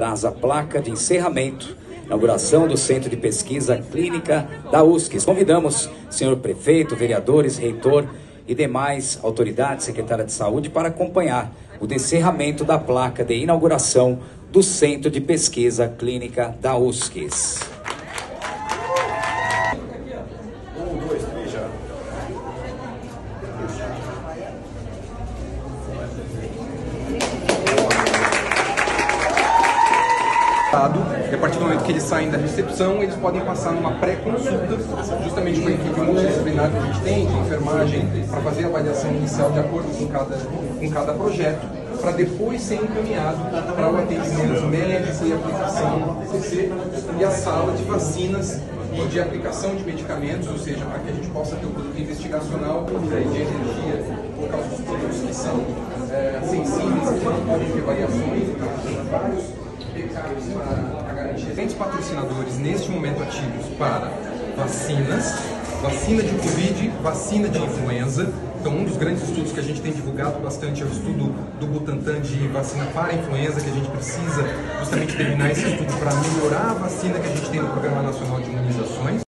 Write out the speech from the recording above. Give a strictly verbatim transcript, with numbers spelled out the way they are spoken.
traz a placa de encerramento, inauguração do Centro de Pesquisa Clínica da U S C. Convidamos o senhor prefeito, vereadores, reitor e demais autoridades, secretária de saúde, para acompanhar o encerramento da placa de inauguração do Centro de Pesquisa Clínica da U S C. Um, dois, três, já. E a partir do momento que eles saem da recepção, eles podem passar numa pré-consulta, justamente com a equipe multidisciplinar que a gente tem, de enfermagem, para fazer a avaliação inicial de acordo com cada, com cada projeto, para depois ser encaminhado para o atendimento médico e aplicação no C C e a sala de vacinas e de aplicação de medicamentos, ou seja, para que a gente possa ter um produto investigacional de energia, por causa dos produtos que são é, sensíveis, que não podem ter variações, então vários pecados para garantir. Diferentes patrocinadores neste momento ativos para vacinas, vacina de Covid, vacina de influenza. Então, um dos grandes estudos que a gente tem divulgado bastante é o estudo do Butantan de vacina para a influenza, que a gente precisa justamente terminar esse estudo para melhorar a vacina que a gente tem no Programa Nacional de Imunizações.